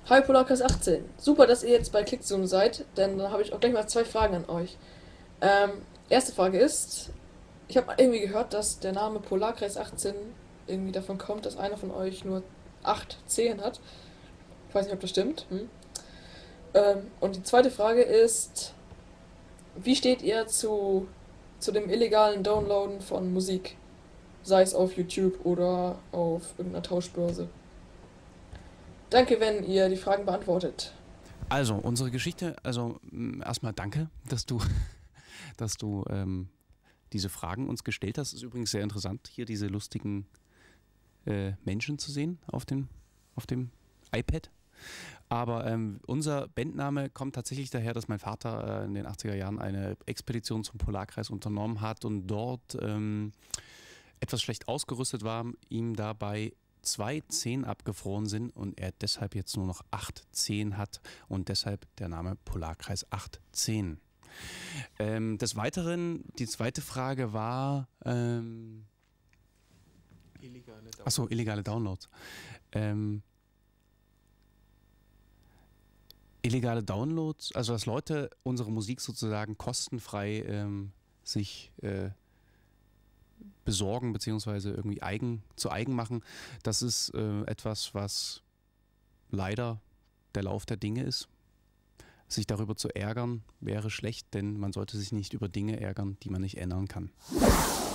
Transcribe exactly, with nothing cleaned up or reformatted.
Hi Polarkreis achtzehn. Super, dass ihr jetzt bei Clickzoom seid, denn dann habe ich auch gleich mal zwei Fragen an euch. Ähm, erste Frage ist, ich habe irgendwie gehört, dass der Name Polarkreis achtzehn irgendwie davon kommt, dass einer von euch nur acht Zehen hat. Ich weiß nicht, ob das stimmt. Hm? Ähm, und die zweite Frage ist, wie steht ihr zu, zu dem illegalen Downloaden von Musik? Sei es auf YouTube oder auf irgendeiner Tauschbörse. Danke, wenn ihr die Fragen beantwortet. Also, unsere Geschichte, also m, erstmal danke, dass du, dass du ähm, diese Fragen uns gestellt hast. Ist übrigens sehr interessant, hier diese lustigen äh, Menschen zu sehen auf dem, auf dem iPad. Aber ähm, unser Bandname kommt tatsächlich daher, dass mein Vater äh, in den achtziger Jahren eine Expedition zum Polarkreis unternommen hat und dort ähm, etwas schlecht ausgerüstet war, ihm dabei zwei Zehen abgefroren sind und er deshalb jetzt nur noch acht Zehen hat und deshalb der Name Polarkreis achtzehn. Ähm, des Weiteren, die zweite Frage war, ähm, Illegale Downloads. achso, illegale Downloads. Ähm, illegale Downloads, also dass Leute unsere Musik sozusagen kostenfrei ähm, sich äh, besorgen beziehungsweise irgendwie eigen zu eigen machen, das ist äh, etwas, was leider der Lauf der Dinge ist. Sich darüber zu ärgern wäre schlecht, denn man sollte sich nicht über Dinge ärgern, die man nicht ändern kann.